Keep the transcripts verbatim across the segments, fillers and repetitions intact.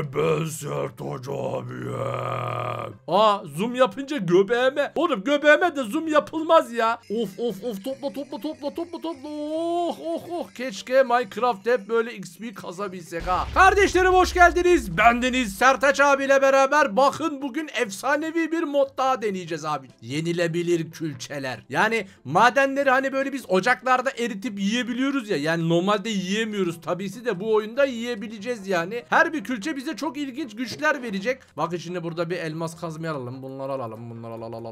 ben Sert Hoca abiyim. Aa, zoom yapınca göbeğime. Oğlum göbeğime de zoom yapılmaz ya. Of of of, topla topla topla topla topla. Oh oh oh. Keşke Minecraft hep böyle X P kazabilsek ha. Kardeşlerim hoş geldiniz. Bendeniz Sertaç abiyle beraber bakın bugün efsanevi bir mod daha deneyeceğiz abi. Yenilebilir külçeler. Yani madenleri hani böyle biz ocaklarda eritip yiyebiliyoruz ya. Yani normalde yiyemiyoruz. Tabisi de bu oyunda yiyebileceğiz yani. Her bir külçe bize çok ilginç güçler verecek. Bakın şimdi burada bir elmas kazmayı alalım. Bunları alalım. Bunları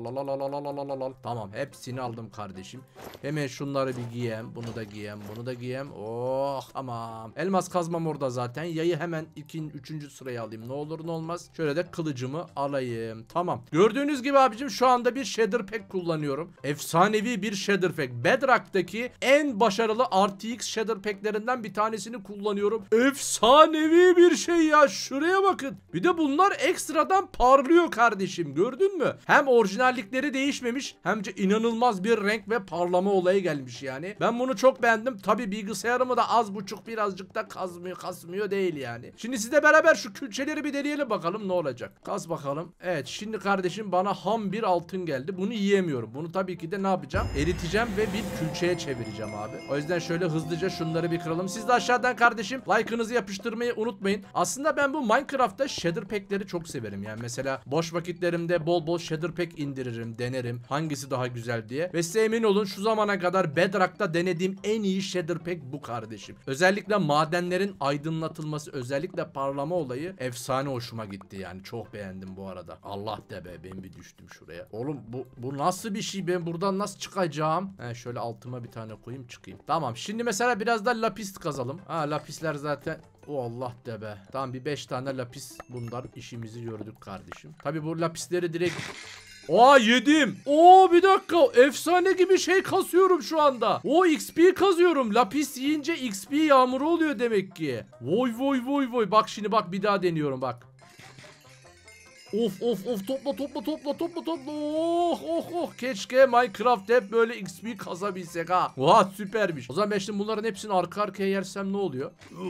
alalım. Tamam, hepsini aldım kardeşim. Hemen şunları bir giyeyim. Bunu da giyeyim. Bunu da giyeyim. Oh tamam. Elmas kazmam orada zaten. Yayı hemen ikinci, üçüncü sıraya alayım. Ne olur ne olmaz. Şöyle de kılıcımı alayım. Tamam. Gördüğünüz gibi abicim şu anda bir shader pack kullanıyorum. Efsanevi bir shader pack. Bedrock'taki en başarılı R T X shader packlerinden bir tanesini kullanıyorum. Efsanevi bir şey ya. Şuraya bakın. Bir de bunlar ekstradan parlıyor kardeşim. Gördün mü? Hem orijinallikleri değişmemiş hem de inanılmaz bir renk ve parlama olayı gelmiş yani. Ben bunu çok beğendim. Tabi bilgisayarımı da az buçuk birazcık da kazmıyor kasmıyor değil yani. Şimdi sizle beraber şu külçeleri bir deneyelim bakalım ne olacak. Kaz bakalım. Evet şimdi kardeşim bana ham bir altın geldi. Bunu yiyemiyorum. Bunu tabii ki de ne yapacağım? Eriteceğim ve bir külçeye çevireceğim abi. O yüzden şöyle hızlıca şunları bir kıralım. Siz de aşağıdan kardeşim like'ınızı yapıştırmayı unutmayın. Aslında ben bu Minecraft'ta shader pack'leri çok severim. Yani mesela boş vakitlerimde bol bol shader pack indiririm, denerim. Hangisi daha güzel diye. Ve size emin olun şu zamana kadar Bedrock'ta denediğim en iyi shader pack bu kardeşim. Özellikle madenlerin aydınlatılması, özellikle parlama olayı efsane hoşuma gitti yani. Çok beğendim bu arada. Allah de be, ben bir düştüm şuraya. Oğlum bu bu nasıl bir şey? Ben buradan nasıl çıkacağım? He, şöyle altıma bir tane koyayım çıkayım. Tamam şimdi mesela biraz da lapis kazalım. Ha, lapisler zaten o Allah de be. Tamam bir beş tane lapis, bunlar işimizi gördük kardeşim. Tabi bu lapisleri direkt Aa yedim. Oo bir dakika. Efsane gibi şey kasıyorum şu anda. O X P kazıyorum. Lapis yiyince X P yağmuru oluyor demek ki. Voy voy voy voy. Bak şimdi bak bir daha deniyorum bak. Of of of, topla topla topla topla topla. Oh oh oh. Keşke Minecraft hep böyle X P kazabilsek ha. Oha süpermiş. O zaman ben şimdi bunların hepsini arka arkaya yersem ne oluyor?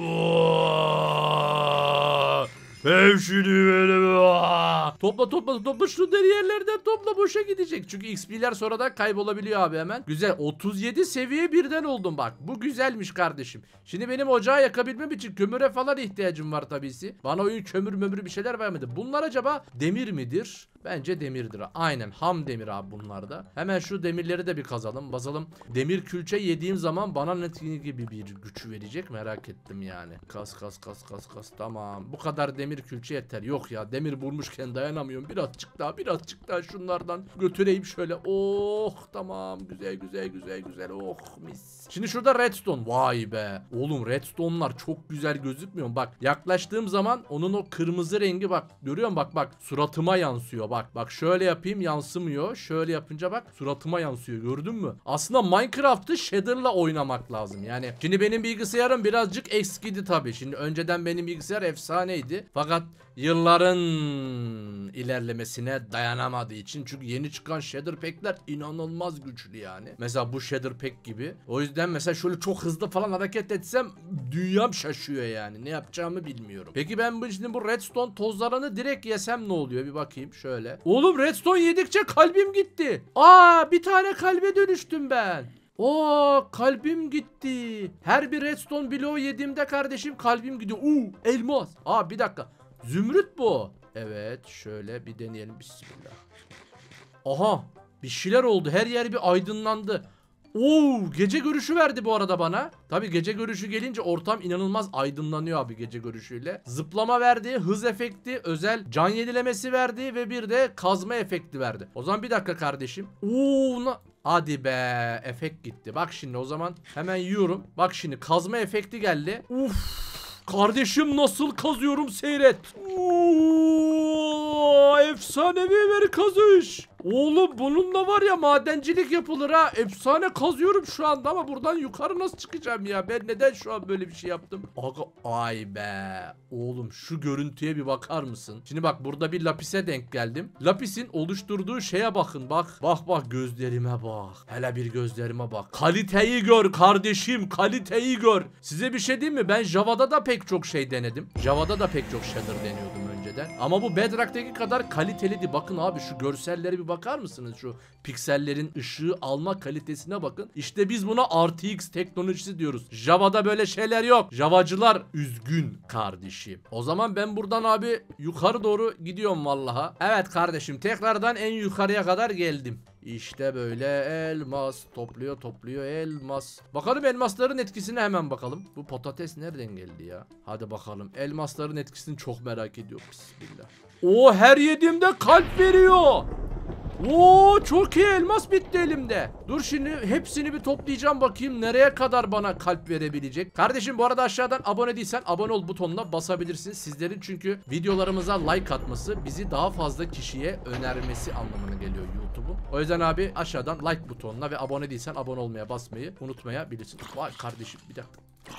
Hepsini benim. Topla topla topla şunları yerlerden topla, boşa gidecek. Çünkü X P'ler sonradan kaybolabiliyor abi hemen. Güzel, otuz yedi seviye birden oldum bak. Bu güzelmiş kardeşim. Şimdi benim ocağı yakabilmem için kömüre falan ihtiyacım var tabisi. Bana oyun kömür mömür bir şeyler vermedi. Bunlar acaba demir midir? Bence demirdir. Aynen ham demir abi bunlar da. Hemen şu demirleri de bir kazalım basalım. Demir külçe yediğim zaman bana ne gibi bir güç verecek merak ettim yani. Kas kas kas kas kas, tamam. Bu kadar demir külçe yeter. Yok ya, demir bulmuşken dayanamıyorum. Birazcık daha birazcık daha şunlardan götüreyim şöyle. Oh tamam, güzel güzel güzel güzel. Oh mis. Şimdi şurada redstone. Vay be. Oğlum redstone'lar çok güzel gözükmüyor mu? Bak yaklaştığım zaman onun o kırmızı rengi bak. Görüyor musun? Bak bak suratıma yansıyor. Bak bak şöyle yapayım yansımıyor. Şöyle yapınca bak suratıma yansıyor. Gördün mü? Aslında Minecraft'ı shader'la oynamak lazım. Yani şimdi benim bilgisayarım birazcık eskidi tabii. Şimdi önceden benim bilgisayar efsaneydi. Fakat yılların ilerlemesine dayanamadığı için, çünkü yeni çıkan shader pack'ler inanılmaz güçlü yani. Mesela bu shader pack gibi. O yüzden mesela şöyle çok hızlı falan hareket etsem dünyam şaşıyor yani. Ne yapacağımı bilmiyorum. Peki ben bu şimdi bu redstone tozlarını direkt yesem ne oluyor? Bir bakayım şöyle. Oğlum redstone yedikçe kalbim gitti. Aa bir tane kalbe dönüştüm ben. Oo kalbim gitti. Her bir redstone bloğu yediğimde kardeşim kalbim gidiyor. Uuu elmas. Aa bir dakika. Zümrüt bu. Evet şöyle bir deneyelim. Bismillah. Aha bir şeyler oldu. Her yer bir aydınlandı. Oo gece görüşü verdi bu arada bana. Tabi gece görüşü gelince ortam inanılmaz aydınlanıyor abi gece görüşüyle. Zıplama verdi, hız efekti, özel can yenilemesi verdi ve bir de kazma efekti verdi. O zaman bir dakika kardeşim. Oo na hadi be, efekt gitti. Bak şimdi o zaman hemen yiyorum. Bak şimdi kazma efekti geldi. Uf. Kardeşim nasıl kazıyorum seyret. Oo, efsanevi bir kazış. Oğlum bununla var ya madencilik yapılır ha. Efsane kazıyorum şu anda ama buradan yukarı nasıl çıkacağım ya? Ben neden şu an böyle bir şey yaptım? Aga ay be. Oğlum şu görüntüye bir bakar mısın? Şimdi bak burada bir lapise denk geldim. Lapisin oluşturduğu şeye bakın bak. Bak bak gözlerime bak. Hele bir gözlerime bak. Kaliteyi gör kardeşim. Kaliteyi gör. Size bir şey diyeyim mi? Ben Java'da da pek çok şey denedim. Java'da da pek çok shader deniyordum önceden. Ama bu Bedrock'taki kadar kaliteliydi. Bakın abi şu görsellere bir bakar mısınız? Şu piksellerin ışığı alma kalitesine bakın. İşte biz buna R T X teknolojisi diyoruz. Java'da böyle şeyler yok. Javacılar üzgün kardeşim. O zaman ben buradan abi yukarı doğru gidiyorum vallaha. Evet kardeşim tekrardan en yukarıya kadar geldim. İşte böyle elmas topluyor topluyor elmas. Bakalım elmasların etkisine hemen bakalım. Bu patates nereden geldi ya? Hadi bakalım elmasların etkisini çok merak ediyorum. Bismillah. O her yediğimde kalp veriyor. Oo çok iyi elmas bitti elimde. Dur şimdi hepsini bir toplayacağım bakayım nereye kadar bana kalp verebilecek. Kardeşim bu arada aşağıdan abone değilsen abone ol butonuna basabilirsin. Sizlerin çünkü videolarımıza like atması bizi daha fazla kişiye önermesi anlamına geliyor YouTube'un. O yüzden abi aşağıdan like butonuna ve abone değilsen abone olmaya basmayı unutmayabilirsin. Vay kardeşim bir dakika.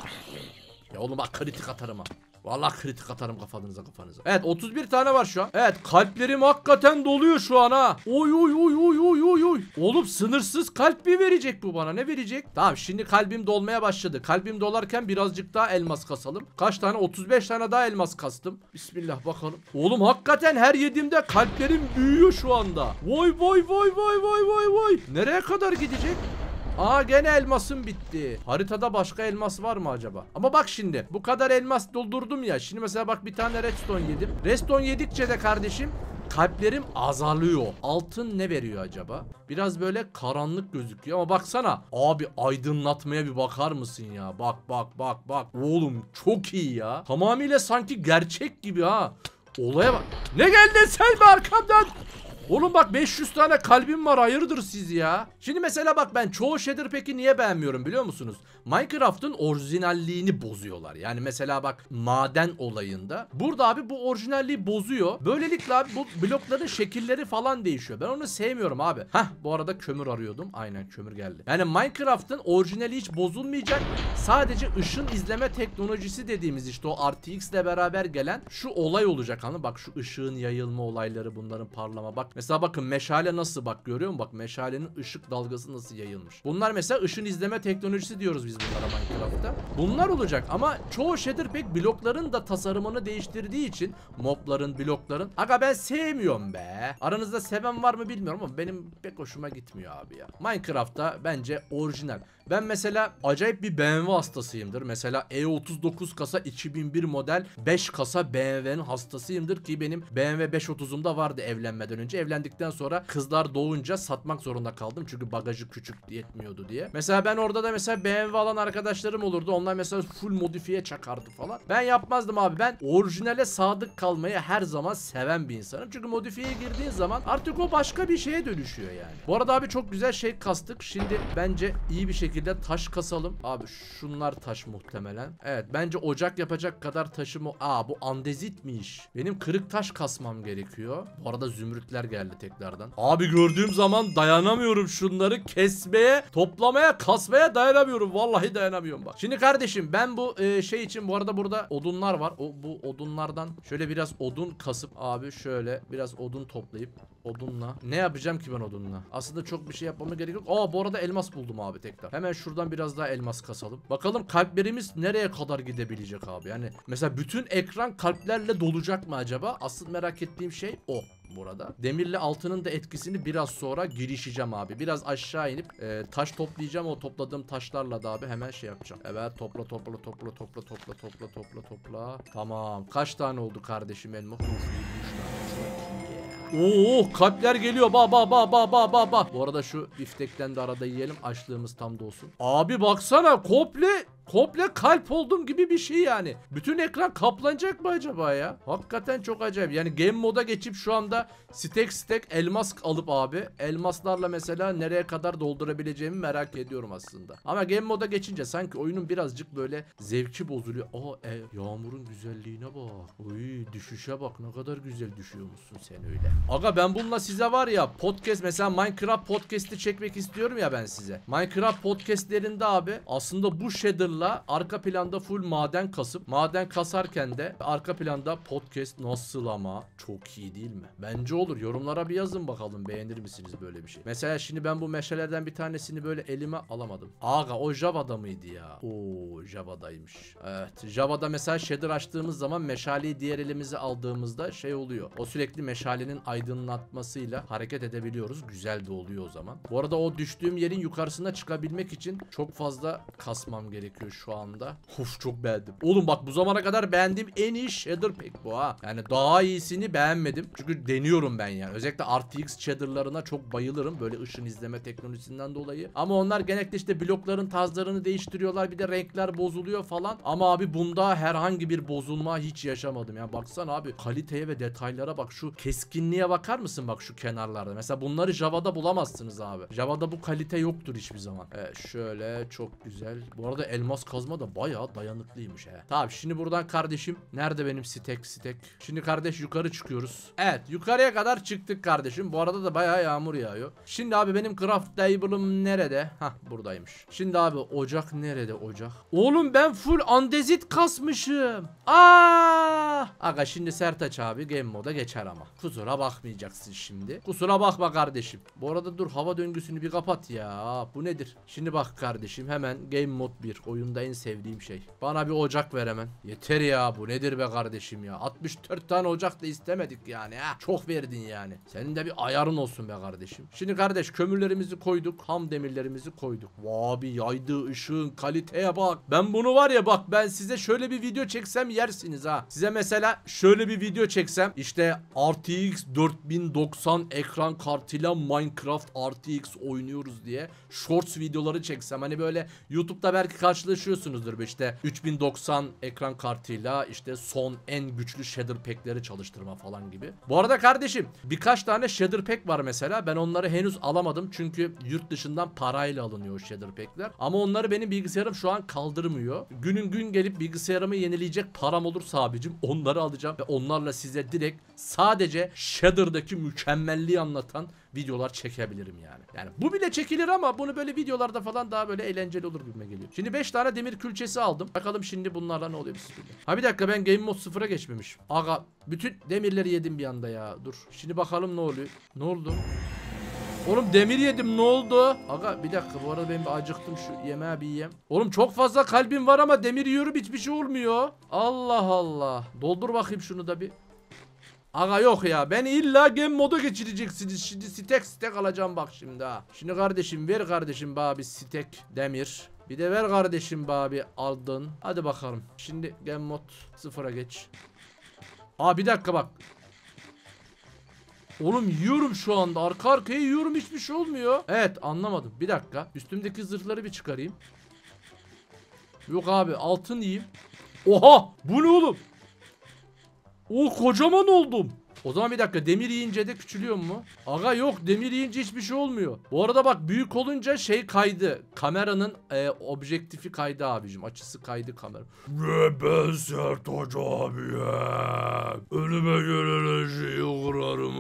Ya oğlum bak kritik atarım ha. Vallahi kritik atarım kafanıza kafanıza. Evet otuz bir tane var şu an. Evet kalplerim hakikaten doluyor şu an ha. Oy oy oy oy oy oy oy. Oğlum sınırsız kalp mi verecek bu bana? Ne verecek? Tamam şimdi kalbim dolmaya başladı. Kalbim dolarken birazcık daha elmas kasalım. Kaç tane? otuz beş tane daha elmas kastım. Bismillah bakalım. Oğlum hakikaten her yediğimde kalplerim büyüyor şu anda. Vay vay vay vay vay vay vay. Nereye kadar gidecek? Aa gene elmasım bitti. Haritada başka elmas var mı acaba? Ama bak şimdi bu kadar elmas doldurdum ya. Şimdi mesela bak bir tane redstone yedim. Redstone yedikçe de kardeşim kalplerim azalıyor. Altın ne veriyor acaba? Biraz böyle karanlık gözüküyor ama baksana. Abi aydınlatmaya bir bakar mısın ya? Bak bak bak bak. Oğlum çok iyi ya. Tamamıyla sanki gerçek gibi ha. Olaya bak. Ne geldin sen be arkamdan? Oğlum bak beş yüz tane kalbim var hayırdır siz ya. Şimdi mesela bak ben çoğu shader peki niye beğenmiyorum biliyor musunuz? Minecraft'ın orijinalliğini bozuyorlar. Yani mesela bak maden olayında. Burada abi bu orijinalliği bozuyor. Böylelikle abi bu blokların şekilleri falan değişiyor. Ben onu sevmiyorum abi. Hah bu arada kömür arıyordum. Aynen kömür geldi. Yani Minecraft'ın orijinali hiç bozulmayacak. Sadece ışın izleme teknolojisi dediğimiz işte o R T X ile beraber gelen şu olay olacak. Hani bak şu ışığın yayılma olayları bunların parlama. Bak mesela bakın meşale nasıl bak görüyor musun? Bak meşalenin ışık dalgası nasıl yayılmış. Bunlar mesela ışın izleme teknolojisi diyoruz biz bunlara Minecraft'ta. Bunlar olacak ama çoğu shader pek blokların da tasarımını değiştirdiği için mobların blokların. Aga ben sevmiyorum be. Aranızda seven var mı bilmiyorum ama benim pek hoşuma gitmiyor abi ya. Minecraft'ta bence orijinal. Ben mesela acayip bir B M W hastasıyımdır. Mesela E otuz dokuz kasa iki bin bir model beş kasa B M W'nin hastasıyımdır ki benim B M W beş otuzum da vardı evlenmeden önce. Evlendikten sonra kızlar doğunca satmak zorunda kaldım. Çünkü bagajı küçük yetmiyordu diye. Mesela ben orada da mesela B M W alan arkadaşlarım olurdu. Onlar mesela full modifiye çakardı falan. Ben yapmazdım abi. Ben orijinale sadık kalmayı her zaman seven bir insanım. Çünkü modifiyeye girdiğin zaman artık o başka bir şeye dönüşüyor yani. Bu arada abi çok güzel şey kastık. Şimdi bence iyi bir şekilde taş kasalım. Abi şunlar taş muhtemelen. Evet bence ocak yapacak kadar taşım o. Aa bu andezitmiş. Benim kırık taş kasmam gerekiyor. Bu arada zümrütler geldi tekrardan. Abi gördüğüm zaman dayanamıyorum şunları kesmeye, toplamaya, kasmaya dayanamıyorum. Vallahi dayanamıyorum bak. Şimdi kardeşim ben bu e, şey için bu arada burada odunlar var. O bu odunlardan şöyle biraz odun kasıp abi şöyle biraz odun toplayıp odunla. Ne yapacağım ki ben odunla? Aslında çok bir şey yapmama gerek yok. Aa bu arada elmas buldum abi tekrar. Hemen şuradan biraz daha elmas kasalım. Bakalım kalplerimiz nereye kadar gidebilecek abi? Yani mesela bütün ekran kalplerle dolacak mı acaba? Asıl merak ettiğim şey o burada. Demirle altının da etkisini biraz sonra girişeceğim abi. Biraz aşağı inip e, taş toplayacağım. O topladığım taşlarla da abi hemen şey yapacağım. Evet topla topla topla topla topla topla topla topla. Tamam. Kaç tane oldu kardeşim elma? Oo kalpler geliyor. Ba ba ba ba ba ba ba. Bu arada şu biftekten de arada yiyelim. Açlığımız tam dolsun. Abi baksana komple Komple kalp oldum gibi bir şey yani. Bütün ekran kaplanacak mı acaba ya? Hakikaten çok acayip. Yani game moda geçip şu anda stack stack elmas alıp abi elmaslarla mesela nereye kadar doldurabileceğimi merak ediyorum aslında. Ama game moda geçince sanki oyunun birazcık böyle zevki bozuluyor. Aa e, yağmurun güzelliğine bak. Oy düşüşe bak, ne kadar güzel düşüyormuşsun sen öyle. Aga ben bununla size var ya podcast, mesela Minecraft podcast'i çekmek istiyorum ya ben size. Minecraft podcast'lerinde abi aslında bu shader'la arka planda full maden kasıp maden kasarken de arka planda podcast nasıl ama çok iyi değil mi? Bence olur. Yorumlara bir yazın bakalım, beğenir misiniz böyle bir şey? Mesela şimdi ben bu meşalelerden bir tanesini böyle elime alamadım. Aga o Java'da mıydı ya? Oo Java'daymış. Evet Java'da mesela shader açtığımız zaman meşaleyi diğer elimize aldığımızda şey oluyor. O sürekli meşalenin aydınlatmasıyla hareket edebiliyoruz. Güzel de oluyor o zaman. Bu arada o düştüğüm yerin yukarısına çıkabilmek için çok fazla kasmam gerekiyor şu anda. Uf çok beğendim. Oğlum bak bu zamana kadar beğendiğim en iyi shader pack bu ha. Yani daha iyisini beğenmedim. Çünkü deniyorum ben yani. Özellikle R T X shaderlarına çok bayılırım. Böyle ışın izleme teknolojisinden dolayı. Ama onlar genellikle işte blokların tarzlarını değiştiriyorlar. Bir de renkler bozuluyor falan. Ama abi bunda herhangi bir bozulma hiç yaşamadım. Yani baksana abi kaliteye ve detaylara bak. Şu keskinliğe bakar mısın bak şu kenarlarda. Mesela bunları Java'da bulamazsınız abi. Java'da bu kalite yoktur hiçbir zaman. Evet şöyle çok güzel. Bu arada elmas kazma da bayağı dayanıklıymış he. Tamam şimdi buradan kardeşim. Nerede benim stack stack? Şimdi kardeş yukarı çıkıyoruz. Evet yukarıya kadar çıktık kardeşim. Bu arada da bayağı yağmur yağıyor. Şimdi abi benim craft table'ım nerede? Hah buradaymış. Şimdi abi ocak nerede ocak? Oğlum ben full andezit kasmışım. Aa! Aga şimdi Sertaç abi game moda geçer ama. Kusura bakmayacaksın şimdi. Kusura bakma kardeşim. Bu arada dur hava döngüsünü bir kapat ya. Bu nedir? Şimdi bak kardeşim hemen game mod bir. Oyunda en sevdiğim şey. Bana bir ocak ver hemen. Yeter ya bu nedir be kardeşim ya. altmış dört tane ocak da istemedik yani ha. Çok verdin yani. Senin de bir ayarın olsun be kardeşim. Şimdi kardeş kömürlerimizi koyduk. Ham demirlerimizi koyduk. Abi yaydığı ışığın kaliteye bak. Ben bunu var ya bak ben size şöyle bir video çeksem yersiniz ha. Size mesela şöyle bir video çeksem işte R T X dört bin doksan ekran kartıyla Minecraft R T X oynuyoruz diye shorts videoları çeksem hani böyle YouTube'da belki karşılaşıyorsunuzdur işte üç bin doksan ekran kartıyla işte son en güçlü shader pack'leri çalıştırma falan gibi. Bu arada kardeşim birkaç tane shader pack var mesela. Ben onları henüz alamadım çünkü yurt dışından parayla alınıyor o shader pack'ler. Ama onları benim bilgisayarım şu an kaldırmıyor. Günün gün gelip bilgisayarımı yenileyecek param olursa abicim onları alacağım ve onlarla size direkt sadece shader'daki mükemmelliği anlatan videolar çekebilirim yani. Yani bu bile çekilir ama bunu böyle videolarda falan daha böyle eğlenceli olur gibime geliyor. Şimdi beş tane demir külçesi aldım. Bakalım şimdi bunlarla ne oluyor bismillah. Ha bir dakika ben game mode sıfıra geçmemişim. Aga bütün demirleri yedim bir anda ya. Dur. Şimdi bakalım ne oluyor. Ne oldu? Oğlum demir yedim ne oldu? Aga bir dakika bu arada ben bir acıktım şu yemeği bir yiyeyim. Oğlum çok fazla kalbim var ama demir yiyorum hiçbir şey olmuyor. Allah Allah. Doldur bakayım şunu da bir. Aga yok ya ben illa game moda geçireceksiniz. Şimdi stack stack alacağım bak şimdi ha. Şimdi kardeşim ver kardeşim bana bir stack demir. Bir de ver kardeşim bana bir aldın. Hadi bakalım. Şimdi game mod sıfıra geç. Aa bir dakika bak. Oğlum yiyorum şu anda. Arka arkaya yiyorum hiçbir şey olmuyor. Evet anlamadım. Bir dakika. Üstümdeki zırhları bir çıkarayım. Yok abi altın yiyeyim. Oha bu ne oğlum? O kocaman oldum. O zaman bir dakika demir yiyince de küçülüyor mu? Aga yok demir yiyince hiçbir şey olmuyor. Bu arada bak büyük olunca şey kaydı. Kameranın e, objektifi kaydı abicim. Açısı kaydı kamera. Ve ben Sertaç abi ya. Önüme gelen şeyi kurarım.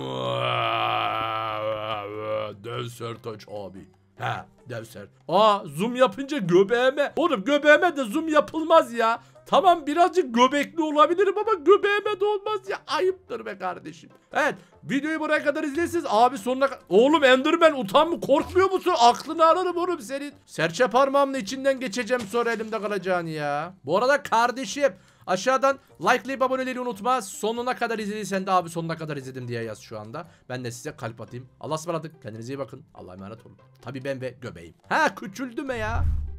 Dev Sertaç abi. He dev Sertaç. Aa zoom yapınca göbeğime. Oğlum göbeğime de zoom yapılmaz ya. Tamam birazcık göbekli olabilirim ama göbeğime de olmaz ya. Ayıptır be kardeşim. Evet videoyu buraya kadar izlersiniz abi sonuna kadar. Oğlum Enderman utanma korkmuyor musun? Aklını alırım oğlum senin. Serçe parmağımla içinden geçeceğim sonra elimde kalacağını ya. Bu arada kardeşim aşağıdan like'layıp aboneleri unutma. Sonuna kadar izlediysen de abi sonuna kadar izledim diye yaz şu anda. Ben de size kalp atayım. Allah'a ısmarladık. Kendinize iyi bakın. Allah'a emanet olun. Tabii ben ve göbeğim. Ha küçüldüm ya.